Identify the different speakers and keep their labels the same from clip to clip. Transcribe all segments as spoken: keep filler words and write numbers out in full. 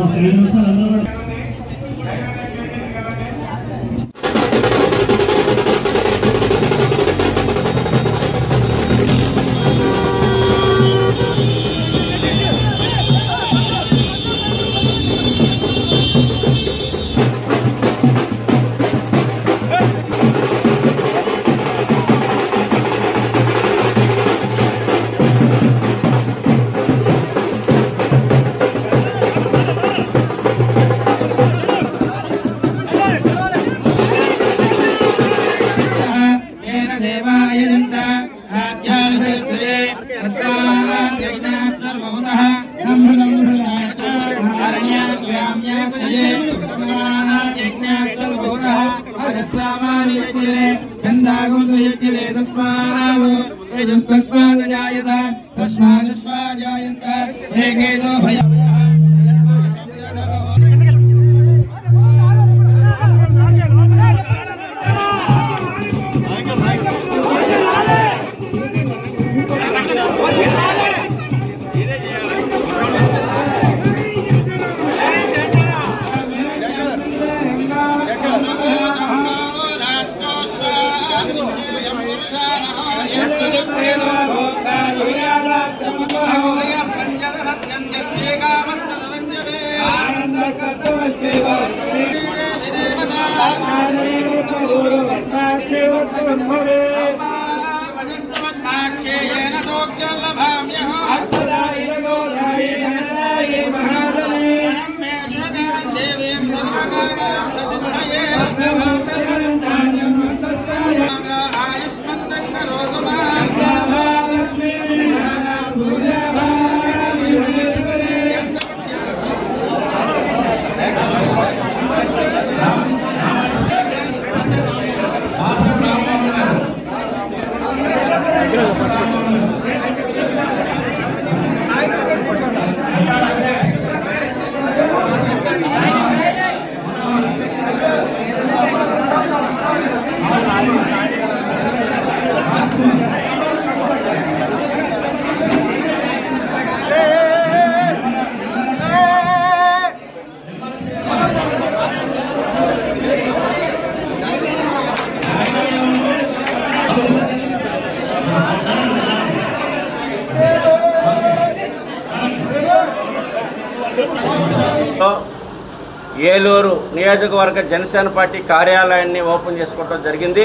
Speaker 1: ఏలూరు నియోజకవర్గ జనసేన పార్టీ కార్యాలయాన్ని ఓపెన్ చేసుకోవడం జరిగింది.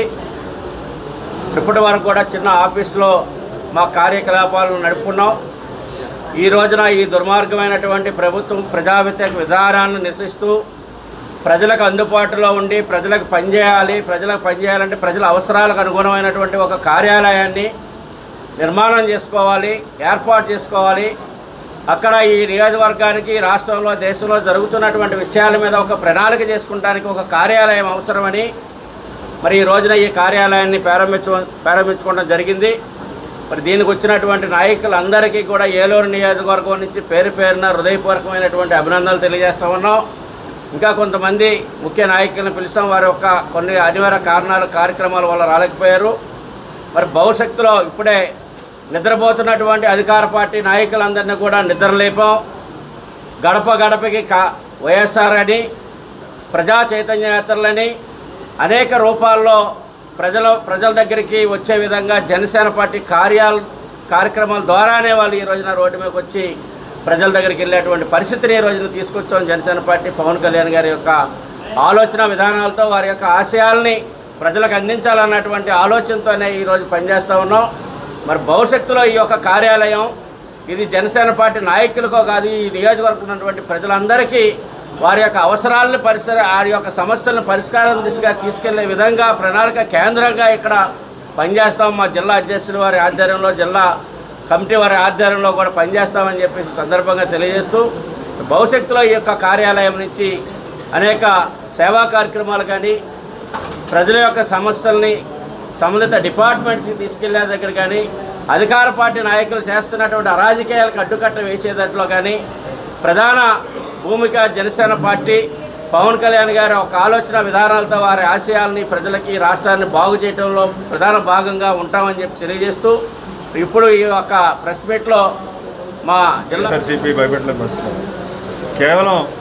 Speaker 1: ఇప్పటి వరకు కూడా చిన్న ఆఫీసులో మా కార్యకలాపాలను నడుపుకున్నాం. ఈ రోజున ఈ దుర్మార్గమైనటువంటి ప్రభుత్వం ప్రజా వ్యతిరేక విధానాలను నిరసిస్తూ ప్రజలకు అందుబాటులో ఉండి ప్రజలకు పనిచేయాలి, ప్రజలకు పనిచేయాలంటే ప్రజల అవసరాలకు అనుగుణమైనటువంటి ఒక కార్యాలయాన్ని నిర్మాణం చేసుకోవాలి, ఏర్పాటు చేసుకోవాలి. అక్కడ ఈ నియోజకవర్గానికి రాష్ట్రంలో దేశంలో జరుగుతున్నటువంటి విషయాల మీద ఒక ప్రణాళిక చేసుకుంటానికి ఒక కార్యాలయం అవసరమని మరి ఈ రోజున ఈ కార్యాలయాన్ని ప్రారంభించ ప్రారంభించుకోవడం జరిగింది. మరి దీనికి వచ్చినటువంటి నాయకులందరికీ కూడా ఏలూరు నియోజకవర్గం నుంచి పేరు పేరున హృదయపూర్వకమైనటువంటి అభినందనలు తెలియజేస్తా ఉన్నాం. ఇంకా కొంతమంది ముఖ్య నాయకులను పిలిచాం, వారి యొక్క కొన్ని అనివార్య కారణాలు కార్యక్రమాల వల్ల రాలేకపోయారు. మరి భవిష్యత్తులో ఇప్పుడే నిద్రపోతున్నటువంటి అధికార పార్టీ నాయకులందరినీ కూడా నిద్రలేపాం. గడప గడపకి కా వైఎస్ఆర్ అని ప్రజా చైతన్య యాత్రలని అనేక రూపాల్లో ప్రజల ప్రజల దగ్గరికి వచ్చే విధంగా జనసేన పార్టీ కార్యాల కార్యక్రమాల ద్వారానే వాళ్ళు ఈ రోజున రోడ్డు మీదకి వచ్చి ప్రజల దగ్గరికి వెళ్ళేటువంటి పరిస్థితిని ఈ రోజున తీసుకొచ్చాం. జనసేన పార్టీ పవన్ కళ్యాణ్ గారి యొక్క ఆలోచన విధానాలతో వారి యొక్క ఆశయాల్ని ప్రజలకు అందించాలన్నటువంటి ఆలోచనతోనే ఈరోజు పనిచేస్తూ ఉన్నాం. మరి భవిష్యత్తులో ఈ యొక్క కార్యాలయం ఇది జనసేన పార్టీ నాయకులకో కాదు, ఈ నియోజకవర్గం ఉన్నటువంటి ప్రజలందరికీ వారి యొక్క అవసరాలను పరిసర వారి యొక్క సమస్యలను పరిష్కారం దిశగా తీసుకెళ్లే విధంగా ప్రణాళిక కేంద్రంగా ఇక్కడ పనిచేస్తాం. మా జిల్లా అధ్యక్షుల వారి ఆధ్వర్యంలో, జిల్లా కమిటీ వారి ఆధ్వర్యంలో కూడా పనిచేస్తామని చెప్పేసి సందర్భంగా తెలియజేస్తూ భవిష్యత్తులో ఈ యొక్క కార్యాలయం నుంచి అనేక సేవా కార్యక్రమాలు కానీ ప్రజల యొక్క సమస్యల్ని సంబంధిత డిపార్ట్మెంట్స్కి తీసుకెళ్లే దగ్గర కానీ అధికార పార్టీ నాయకులు చేస్తున్నటువంటి అరాజకీయాలకు అడ్డుకట్ట వేసేదాంట్లో కానీ ప్రధాన భూమిక జనసేన పార్టీ పవన్ కళ్యాణ్ గారి ఒక ఆలోచన విధానాలతో వారి ఆశయాల్ని ప్రజలకి రాష్ట్రాన్ని బాగు చేయడంలో ప్రధాన భాగంగా ఉంటామని చెప్పి తెలియజేస్తూ ఇప్పుడు ఈ యొక్క ప్రెస్ మీట్లో మా జిల్లా
Speaker 2: ఎస్ఆర్సీపీ భయపెట్టలేని పరిస్థితులు కేవలం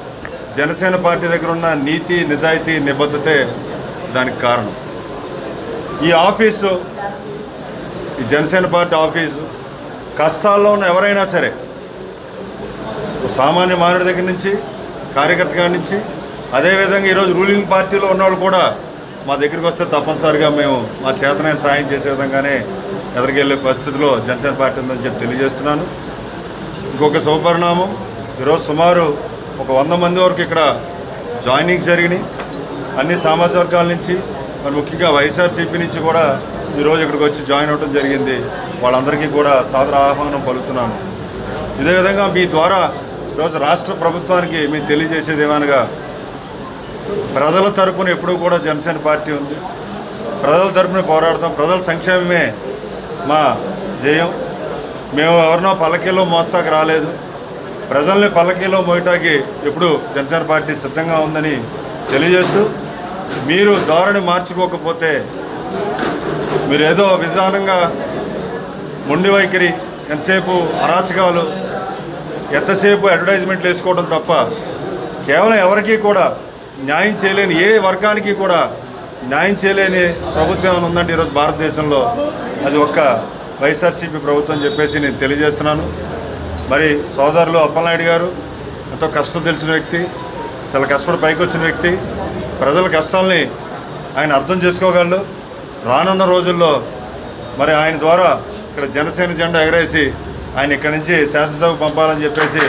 Speaker 2: జనసేన పార్టీ దగ్గర ఉన్న నీతి నిజాయితీ నిబద్ధతే దానికి కారణం. ఈ ఆఫీసు, ఈ జనసేన పార్టీ ఆఫీసు కష్టాల్లో ఉన్న ఎవరైనా సరే, సామాన్య మానవుడి దగ్గర నుంచి, కార్యకర్త కాడి నుంచి, అదేవిధంగా ఈరోజు రూలింగ్ పార్టీలో ఉన్నవాళ్ళు కూడా మా దగ్గరికి వస్తే తప్పనిసరిగా మేము మా చేతనైన సాయం చేసే విధంగానే ఎదురుకెళ్ళే పరిస్థితిలో జనసేన పార్టీ ఉందని చెప్పి తెలియజేస్తున్నాను. ఇంకొక శుభపరిణామం, ఈరోజు సుమారు ఒక వంద మంది వరకు ఇక్కడ జాయినింగ్ జరిగినాయి. అన్ని సామాజిక వర్గాల నుంచి, మరి ముఖ్యంగా వైఎస్ఆర్సీపీ నుంచి కూడా ఈరోజు ఇక్కడికి వచ్చి జాయిన్ అవ్వడం జరిగింది. వాళ్ళందరికీ కూడా సాదర ఆహ్వానం పలుకుతున్నాను. ఇదే విధంగా మీ ద్వారా ఈరోజు రాష్ట్ర ప్రభుత్వానికి మేము తెలియజేసేది ఏమనగా, ప్రజల తరపున ఎప్పుడూ కూడా జనసేన పార్టీ ఉంది. ప్రజల తరపున పోరాడతాం. ప్రజల సంక్షేమమే మా జయం. మేము ఎవరినో పల్లకీలో మోస్తాకు రాలేదు. ప్రజల్ని పల్లకీలో మోయటానికి ఎప్పుడు జనసేన పార్టీ సిద్ధంగా ఉందని తెలియజేస్తూ, మీరు ధోరణి మార్చుకోకపోతే, మీరు ఏదో విధానంగా మొండి వైఖరి, ఎంతసేపు అరాచకాలు, ఎంతసేపు అడ్వర్టైజ్మెంట్లు వేసుకోవడం తప్ప కేవలం ఎవరికీ కూడా న్యాయం చేయలేని, ఏ వర్గానికి కూడా న్యాయం చేయలేని ప్రభుత్వం ఉందంటే ఈరోజు భారతదేశంలో అది ఒక్క వైఎస్ఆర్సీపీ ప్రభుత్వం అని చెప్పేసి నేను తెలియజేస్తున్నాను. మరి సోదరులు అప్పలనాయుడు గారు ఎంతో కష్టం తెలిసిన వ్యక్తి, చాలా కష్టపడి పైకి వచ్చిన వ్యక్తి. ప్రజల కష్టాలని ఆయన అర్థం చేసుకోగలడు. రానున్న రోజుల్లో మరి ఆయన ద్వారా ఇక్కడ జనసేన జెండా ఎగరేసి ఆయన ఇక్కడి నుంచి శాసనసభకు పంపాలని చెప్పేసి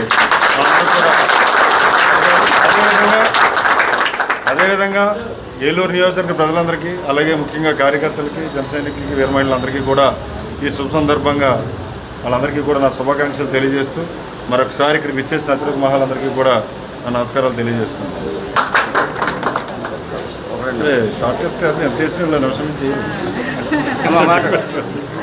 Speaker 2: అదేవిధంగా అదేవిధంగా ఏలూరు నియోజకవర్గ ప్రజలందరికీ, అలాగే ముఖ్యంగా కార్యకర్తలకి, జన సైనికులకి, వీరమహిళలందరికీ కూడా ఈ శుభ సందర్భంగా వాళ్ళందరికీ కూడా నా శుభాకాంక్షలు తెలియజేస్తూ, మరొకసారి ఇక్కడికి విచ్చేసిన అతిథి మహాలందరికీ కూడా నా నమస్కారాలు తెలియజేస్తున్నాను. షార్ట్ కట్ ఎంత వేసిన నిమిషం నుంచి